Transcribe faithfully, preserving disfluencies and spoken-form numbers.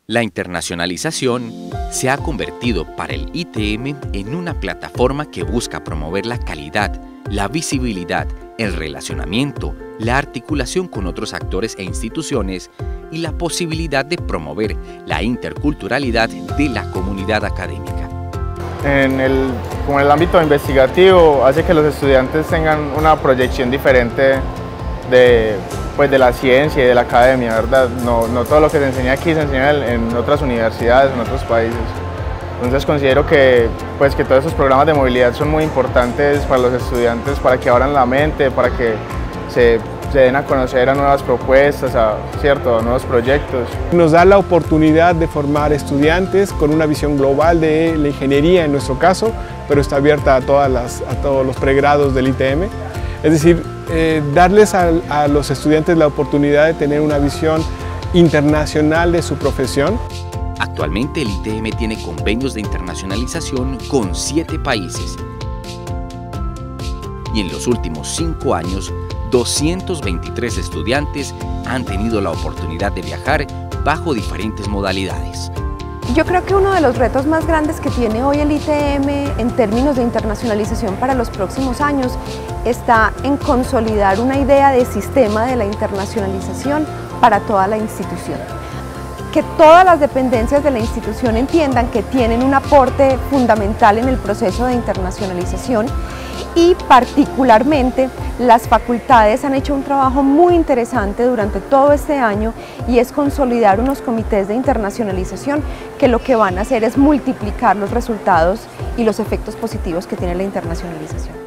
La internacionalización se ha convertido para el I T M en una plataforma que busca promover la calidad, la visibilidad, el relacionamiento, la articulación con otros actores e instituciones y la posibilidad de promover la interculturalidad de la comunidad académica. En el, como en el ámbito investigativo, hace que los estudiantes tengan una proyección diferente de, pues, de la ciencia y de la academia, ¿verdad? No, no todo lo que se enseña aquí se enseña en otras universidades, en otros países. Entonces considero que, pues, que todos esos programas de movilidad son muy importantes para los estudiantes, para que abran la mente, para que se, se den a conocer a nuevas propuestas, a, ¿cierto? a nuevos proyectos. Nos da la oportunidad de formar estudiantes con una visión global de la ingeniería en nuestro caso, pero está abierta a, todas las, a todos los pregrados del I T M. Es decir, eh, darles a, a los estudiantes la oportunidad de tener una visión internacional de su profesión. Actualmente el I T M tiene convenios de internacionalización con siete países y en los últimos cinco años doscientos veintitrés estudiantes han tenido la oportunidad de viajar bajo diferentes modalidades. Yo creo que uno de los retos más grandes que tiene hoy el I T M en términos de internacionalización para los próximos años está en consolidar una idea de sistema de la internacionalización para toda la institución. Que todas las dependencias de la institución entiendan que tienen un aporte fundamental en el proceso de internacionalización y particularmente las facultades han hecho un trabajo muy interesante durante todo este año y es consolidar unos comités de internacionalización que lo que van a hacer es multiplicar los resultados y los efectos positivos que tiene la internacionalización.